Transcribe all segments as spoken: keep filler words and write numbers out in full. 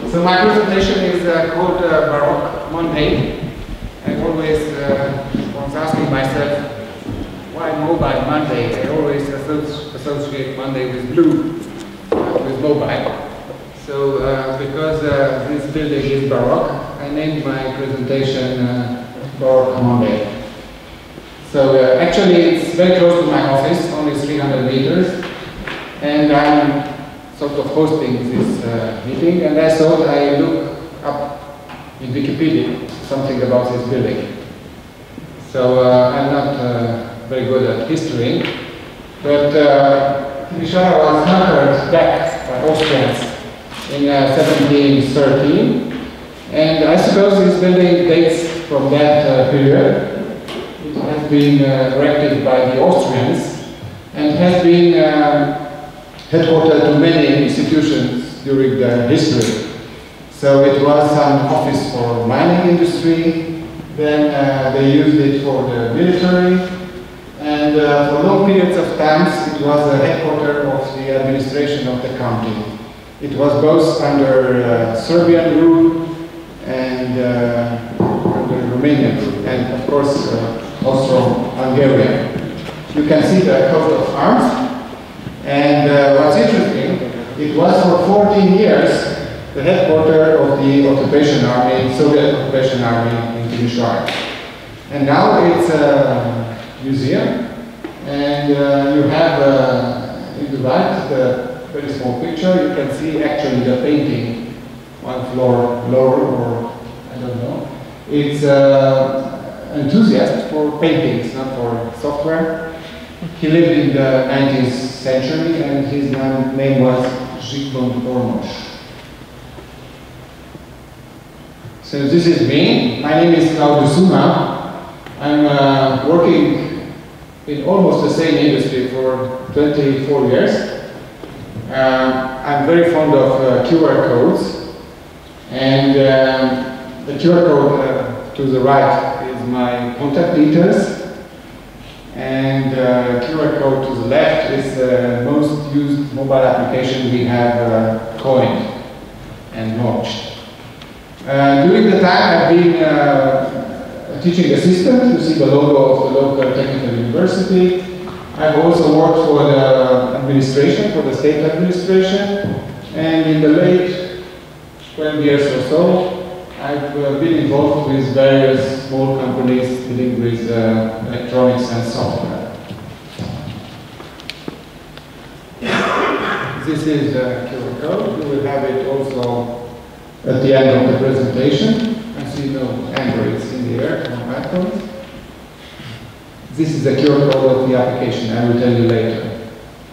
So my presentation is uh, called uh, Baroque Monday. I always uh, was asking myself, why Mobile Monday? I always associate Monday with blue, uh, with mobile. So uh, because uh, this building is Baroque, I named my presentation uh, Baroque Monday. So uh, actually it's very close to my office, only three hundred meters, and I'm sort of hosting this uh, meeting, and I thought I look up in Wikipedia something about this building. So uh, I'm not uh, very good at history, but uh, Timisoara was conquered back by Austrians in uh, seventeen thirteen, and I suppose this building dates from that uh, period. It has been uh, erected by the Austrians and has been uh, headquartered to many institutions during the history. So it was an office for mining industry, then uh, they used it for the military, and uh, for long periods of times it was the headquarters of the administration of the county. It was both under uh, Serbian rule and uh, under Romanian rule, and of course uh, Austro-Hungarian. You can see the coat of arms. And uh, what's interesting, it was for fourteen years the headquarters of the occupation army, Soviet occupation army in Timisoara. And now it's a museum, and uh, you have uh, in the right the very small picture. You can see actually the painting one floor lower, or I don't know. It's uh, enthusiast for paintings, not for software. He lived in the nineteenth century, and his name was Zsigmond Ormos. So this is me. My name is Claudiu Suma. I'm uh, working in almost the same industry for twenty-four years. Uh, I'm very fond of uh, Q R codes, and uh, the Q R code uh, to the right is my contact details. And uh, Q R code to the left is the most used mobile application we have uh, coined and launched. Uh, during the time I've been uh, a teaching assistant. You see the logo of the local technical university. I've also worked for the administration, for the state administration. And in the late twelve years or so, I've uh, been involved with various small companies dealing with uh, electronics and software. This is the Q R code. You will have it also at the end of the presentation. I see no Androids in the air, no iPhones. This is the Q R code of the application. I will tell you later.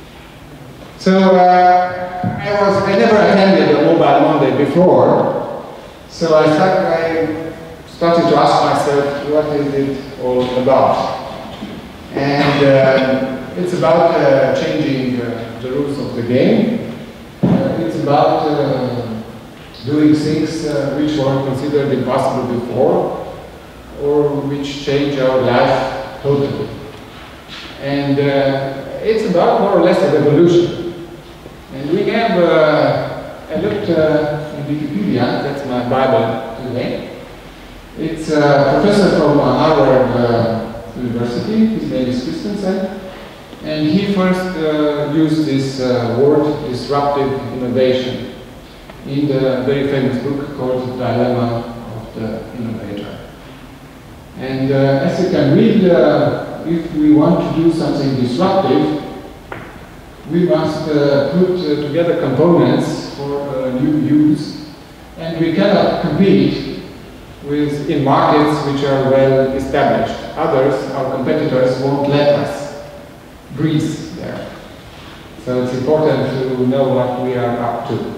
So uh, I was I never attended a Mobile Monday before. So I started, I started to ask myself, what is it all about? And uh, it's about uh, changing uh, the rules of the game. Uh, it's about uh, doing things uh, which were considered impossible before, or which change our life totally. And uh, it's about more or less a revolution. And we have, uh, I looked uh, Wikipedia, that's my Bible today. It's a professor from Harvard uh, University, his name is Christensen, and he first uh, used this uh, word, disruptive innovation, in the very famous book called Dilemma of the Innovator. And uh, as you can read, uh, if we want to do something disruptive, we must uh, put uh, together components for uh, new use. And we cannot compete with in markets which are well established. Others, our competitors, won't let us breathe there. So it's important to know what we are up to.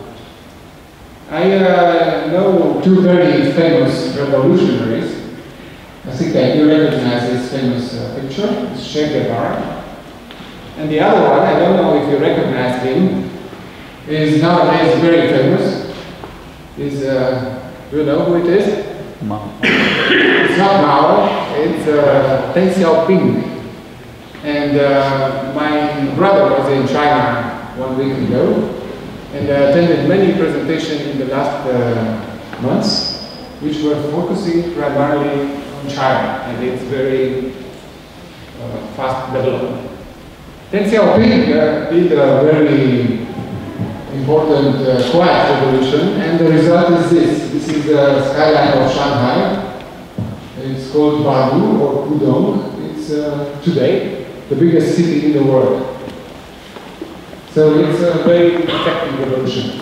I uh, know two very famous revolutionaries. I think that you recognize this famous uh, picture. It's Che Guevara. And the other one, I don't know if you recognize him, is nowadays very famous. Is, uh, do you know who it is? Mao. It's not Mao, it's uh, Deng Xiaoping. And uh, my brother was in China one week ago, and I attended many presentations in the last uh, months, which were focusing primarily on China, and it's very uh, fast development. Deng Xiaoping uh, did a very important uh, quiet revolution, and the result is this. This is the skyline of Shanghai. It's called Baodu or Pudong. It's uh, today the biggest city in the world. So it's a very effective revolution.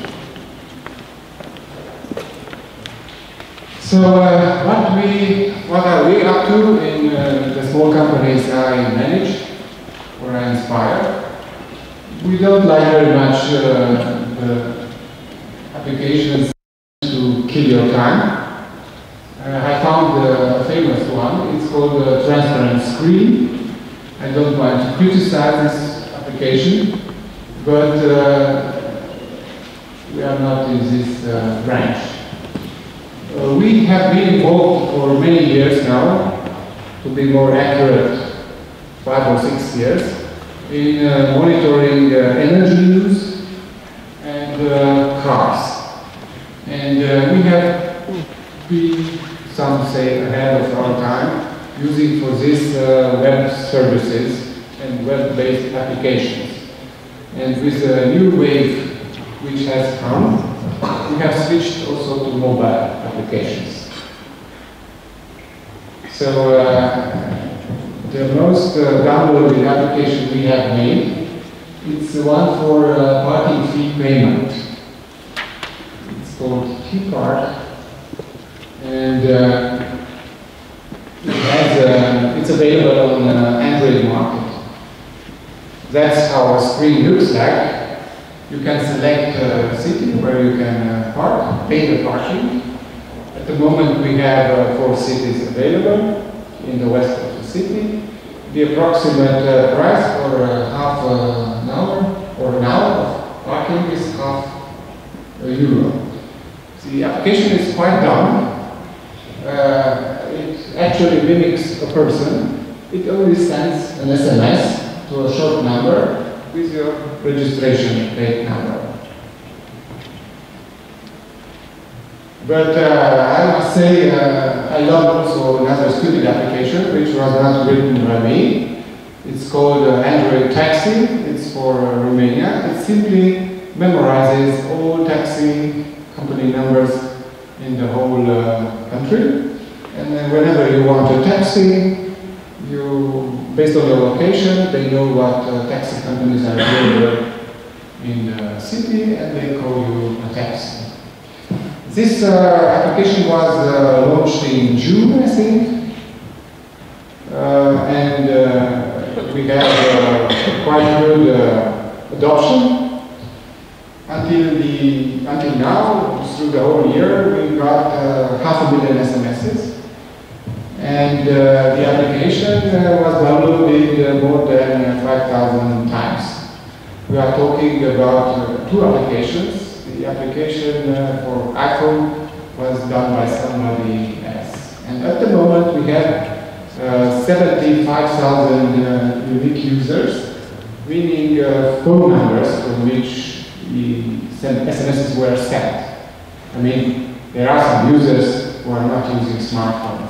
So uh, what we, what are we up to in uh, the small companies I manage or I inspire? We don't like very much uh, the applications to kill your time. Uh, I found a famous one. It's called a transparent screen. I don't want to criticize this application, but uh, we are not in this uh, branch. Uh, we have been involved for many years now, to be more accurate, five or six years, in uh, monitoring uh, energy use and uh, cars. And uh, we have been, some say, ahead of our time, using for this uh, web services and web-based applications. And with a new wave which has come, we have switched also to mobile applications. So uh, the most uh, downloaded application we have made, it's the one for uh, parking fee payment. It's called T-Park, and uh, it has, uh, it's available on uh, Android market. That's how a screen looks like. You can select a city where you can uh, park, pay the parking. At the moment we have uh, four cities available in the west of the city. The approximate uh, price for uh, half uh, an hour or an hour of parking is half a euro. The application is quite dumb. Uh, it actually mimics a person. It only sends an S M S to a short number with your registration plate number. But uh, I must say, uh, I love also another stupid application which was not written by me. It's called uh, Android Taxi. It's for uh, Romania. It simply memorizes all taxi company numbers in the whole uh, country. And then whenever you want a taxi, you, based on your location, they know what uh, taxi companies are available in the city, and they call you a taxi. This uh, application was uh, launched in June, I think, uh, and uh, we had uh, quite good uh, adoption. Until the until now, through the whole year, we got uh, half a million S M Ses. And uh, the application uh, was downloaded uh, more than uh, five thousand times. We are talking about uh, two applications. The application uh, for iPhone was done by somebody else. And at the moment we have uh, seventy-five thousand uh, unique users, meaning uh, phone numbers from which the S M Ses were sent. I mean, there are some users who are not using smartphones.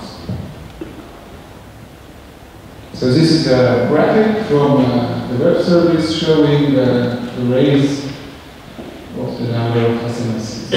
So this is a graphic from uh, the web service showing uh, the raise of the number of S M Ses.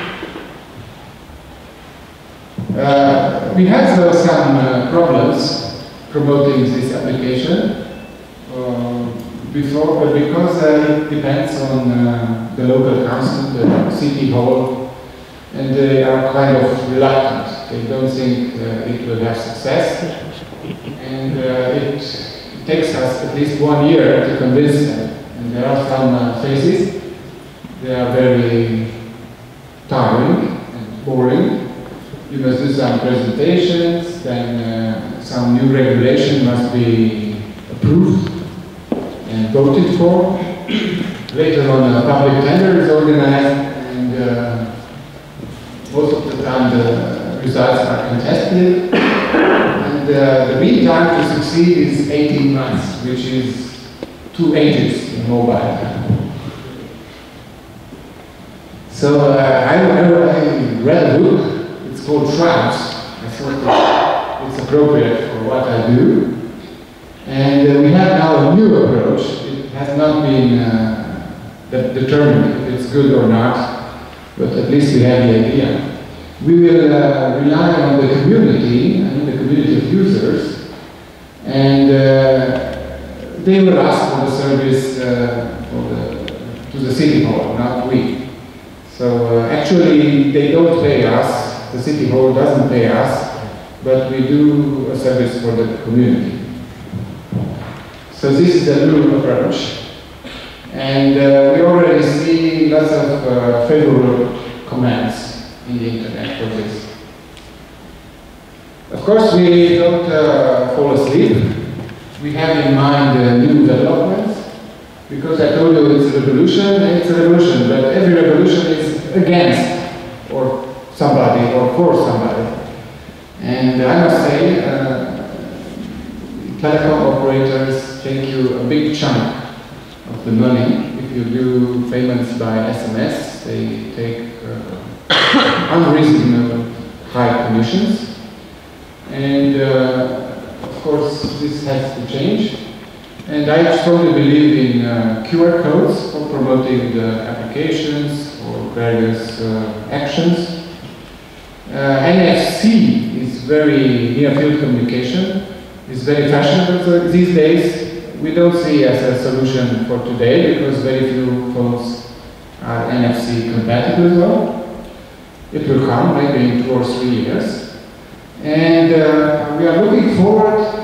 Uh, we had uh, some uh, problems promoting this application uh, before, uh, because uh, it depends on uh, the local council, the city hall, and they are kind of reluctant. They don't think uh, it will have success. And uh, it, it takes us at least one year to convince them. And there are some uh, phases. They are very tiring and boring. You must do some presentations, then uh, some new regulation must be approved and voted for. Later on, a public tender is organized, and uh, most of the time the results are contested. And uh, the mean time to succeed is eighteen months, which is two ages in mobile. So uh, I, I, I read a book, it's called Tribes. I thought it's appropriate for what I do. And uh, we have now a new approach. It has not been uh, de determined if it's good or not, but at least we have the idea. We will uh, rely on the community, I mean the community of users, and uh, they will ask for the service uh, for the, to the city hall, not we. So uh, actually they don't pay us, the city hall doesn't pay us, but we do a service for the community. So this is the new approach. And uh, we already see lots of uh, favorable comments in the internet for this. Of course, we don't uh, fall asleep. We have in mind uh, new developments, because I told you it's a revolution, and it's a revolution, but every revolution is against or somebody or for somebody. And I must say, uh, telecom operators take you a big chunk of the money. If you do payments by S M S, they take uh, unreasonable high commissions. And uh, of course, this has to change. And I strongly believe in uh, Q R codes for promoting the applications or various uh, actions. Uh, N F C is very near-field communication. It's very fashionable these days. We don't see as a solution for today because very few phones are N F C compatible as well. It will come maybe in two or three years. And uh, we are looking forward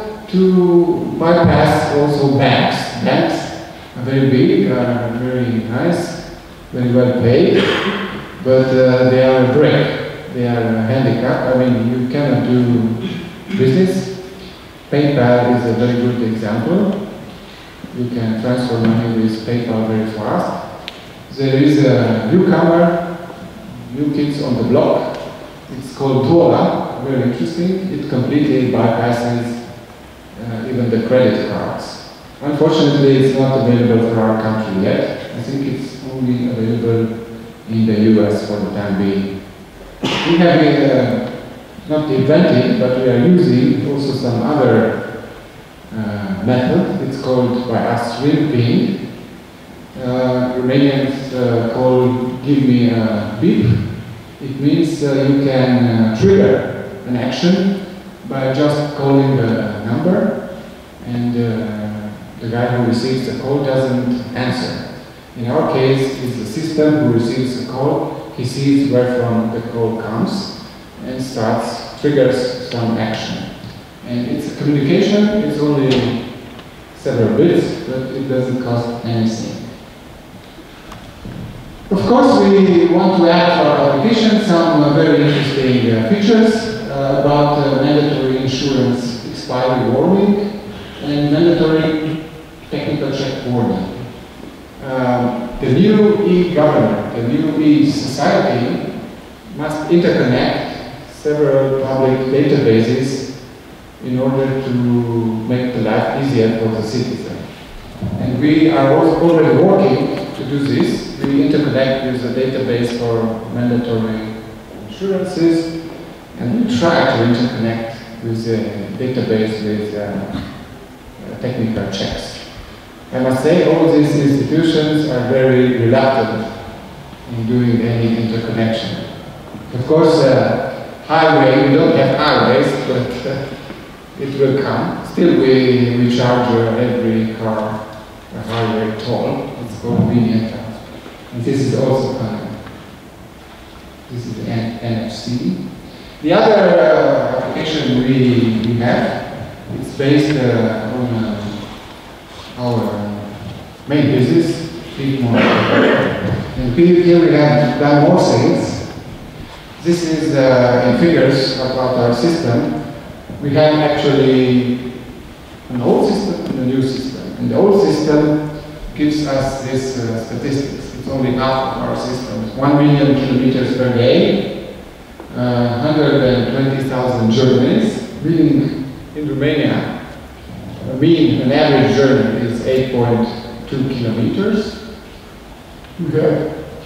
to bypass also banks. Banks are very big, are very nice, very well paid, but uh, they are a break, they are a handicap. I mean, you cannot do business. PayPal is a very good example. You can transfer money with PayPal very fast. There is a newcomer, new kids on the block. It's called Duola, very interesting. It completely bypasses Uh, even the credit cards. Unfortunately, it's not available for our country yet. I think it's only available in the U S for the time being. We have uh, not invented, but we are using also some other uh, method. It's called by us Ring-Ping. Uh, Romanians uh, call give me a beep. It means uh, you can uh, trigger an action by just calling the number, and uh, the guy who receives the call doesn't answer. In our case, it's the system who receives the call. He sees where from the call comes and starts, triggers some action. And it's a communication, it's only several bits, but it doesn't cost anything. Of course, we want to add to our application some uh, very interesting uh, features. Uh, about uh, mandatory insurance expiry warning and mandatory technical check warning. Um, the new e-government, the new e-society must interconnect several public databases in order to make the life easier for the citizen. And we are already working to do this. We interconnect with the database for mandatory insurances, and we try to interconnect with the database with uh, uh, technical checks. I must say all these institutions are very reluctant in doing any interconnection. Of course, uh, highway, we don't have highways, but uh, it will come. Still, we, we charge uh, every car a highway toll. It's convenient. And this is also coming. This is the N F C. The other uh, application we, we have, it's based uh, on uh, our main business, Fleet Monitor. And here we have done more things. This is uh, in figures about our system. We have actually an old system and a new system. And the old system gives us this uh, statistics. It's only half of our system. It's one million kilometers per day. Uh, one hundred twenty thousand journeys, meaning in Romania, a mean, an average journey is eight point two kilometers. We have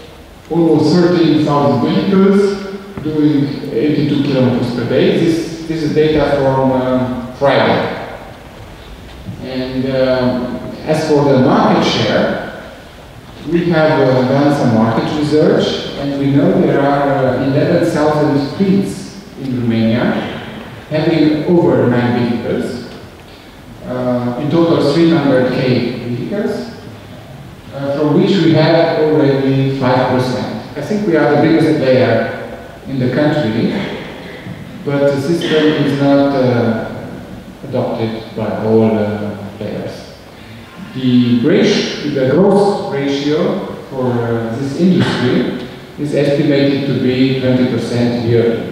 almost thirteen thousand vehicles doing eighty-two kilometers per day. This, this is data from um, Friday. And um, as for the market share, we have uh, done some market research, and we know there are uh, eleven thousand fleets in Romania having over nine vehicles. Uh, in total, three hundred K vehicles, uh, from which we have already five percent. I think we are the biggest player in the country, but the system is not uh, adopted by all uh, players. The, the growth ratio for uh, this industry is estimated to be twenty percent yearly.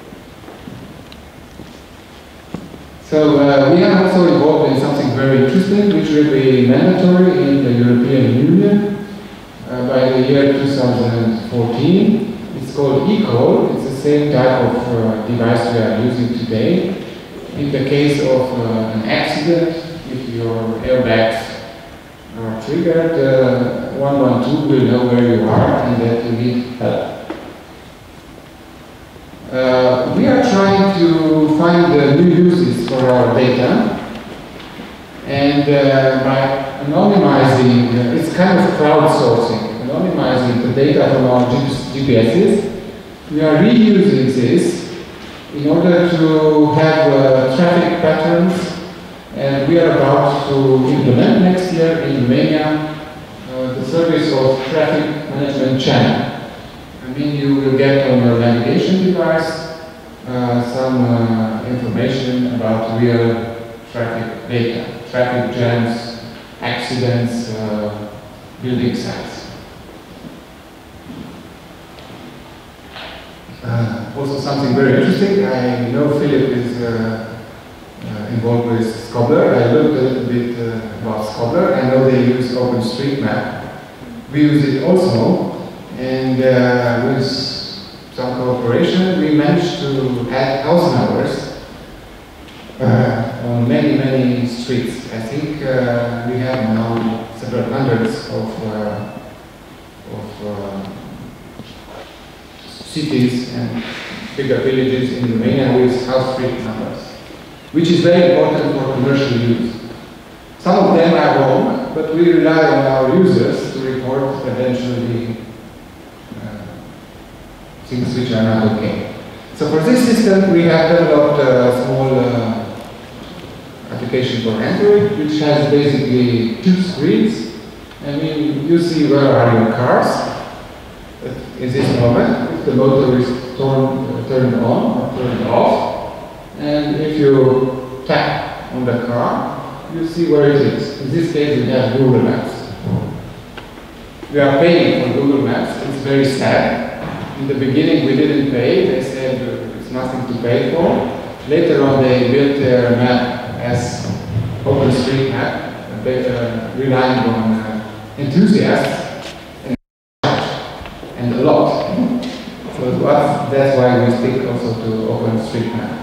So uh, we are also involved in something very interesting, which will be mandatory in the European Union uh, by the year two thousand fourteen. It's called eCall. It's the same type of uh, device we are using today. In the case of uh, an accident, if your airbags are triggered, uh, one one two will know where you are and that you need help. Uh, we are trying to find uh, new uses for our data, and uh, by anonymizing, uh, it's kind of crowdsourcing, anonymizing the data from our G P Ss, we are reusing this in order to have uh, traffic patterns, and we are about to implement next year in Romania uh, the service of traffic management channel. I mean, you will get on your navigation device uh, some uh, information about real traffic data, traffic jams, accidents, uh, building sites. Uh, also something very interesting, I know Philip is uh, uh, involved with Scobbler. I looked a little bit uh, about Scobbler. I know they use OpenStreetMap. We use it also. And uh, with some cooperation, we managed to add thousand hours uh, on many, many streets. I think uh, we have now several hundreds of, uh, of uh, cities and bigger villages in Romania with house street numbers, which is very important for commercial use. Some of them are wrong, but we rely on our users to report eventually things which are not okay. So for this system, we have developed a small uh, application for Android, which has basically two screens. I mean, you see where are your cars in this moment, if the motor is turn, uh, turned on or turned off. And if you tap on the car, you see where it is. In this case, we have Google Maps. We are paying for Google Maps. It's very sad. In the beginning, we didn't pay. They said uh, it's nothing to pay for. Later on, they built their map as OpenStreetMap, uh, relying on uh, enthusiasts and, and a lot. So that's why we stick also to OpenStreetMap.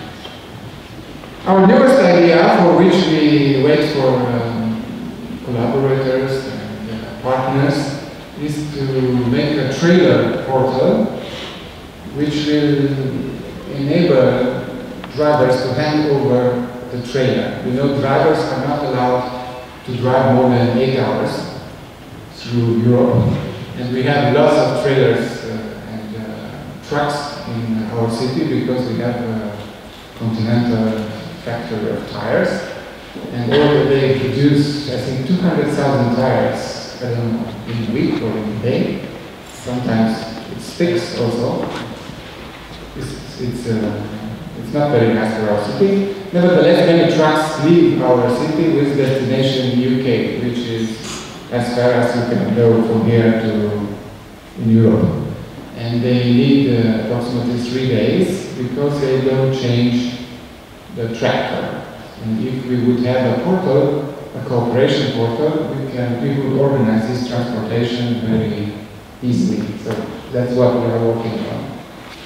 Our newest idea, for which we wait for um, collaborators and uh, partners, is to make a trailer portal which will enable drivers to hand over the trailer. You know, drivers are not allowed to drive more than eight hours through Europe. And we have lots of trailers uh, and uh, trucks in our city because we have a continental factory of tires. And all they produce, I think, two hundred thousand tires, I don't know, in a week or in a day. Sometimes it sticks also. It's, it's, uh, it's not very nice for our city. Nevertheless, many trucks leave our city with destination U K, which is as far as you can go from here to in Europe. And they need uh, approximately three days because they don't change the tractor. And if we would have a portal, a cooperation portal, we can we would organize this transportation very easily. So that's what we are working on.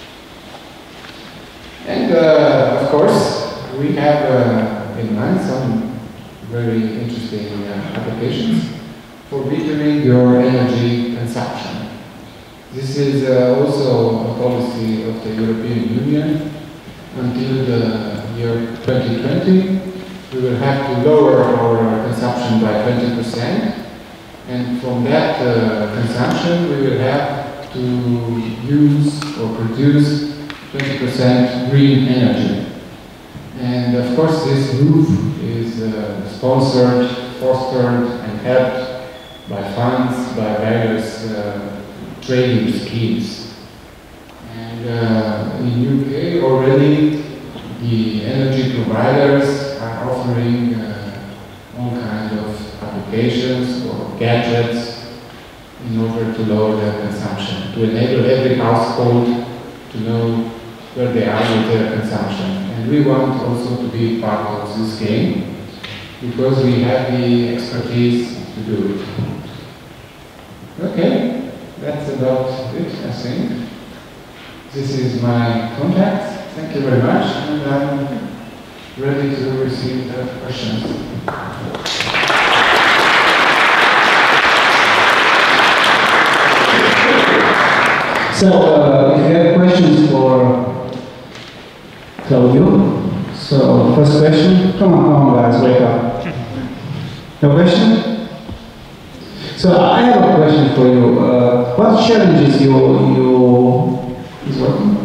And uh, of course, we have uh, in mind some very interesting uh, applications for metering your energy consumption. This is uh, also a policy of the European Union. Until the year twenty twenty, we will have to lower our consumption by twenty percent. And from that uh, consumption, we will have to use or produce twenty percent green energy. And of course, this move is uh, sponsored, fostered, and helped by funds, by various uh, training schemes. And uh, in U K already, the energy providers are offering uh, all kinds of applications or gadgets in order to lower their consumption, to enable every household to know where they are with their consumption. And we want also to be part of this game because we have the expertise to do it. Okay, that's about it, I think. This is my contact. Thank you very much, and I'm ready to receive the questions. So, uh, if you have questions for Claudio, so first question. Come on, come on, guys, wake up. No question? So I have a question for you. Uh, what challenges you you is working?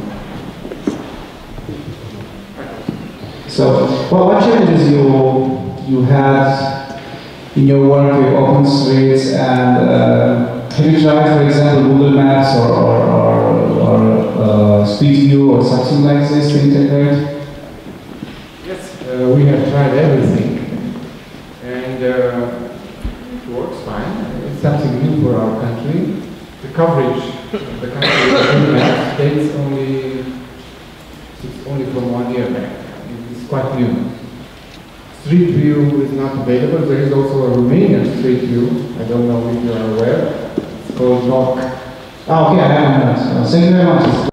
So what, what challenges you you had in your work with OpenStreets, and uh, have you tried, for example, Google Maps or or, or, or uh, Street View or something like this to integrate? Yes, uh, we have tried everything, and uh, it works fine. It's something new for our country. The coverage of the country with Google Maps dates only, it's only from one year back. It's quite new. Street View is not available. There is also a Romanian Street View. I don't know if you are aware. It's called N O C. Oh, okay, I haven't done that. Thank you very much.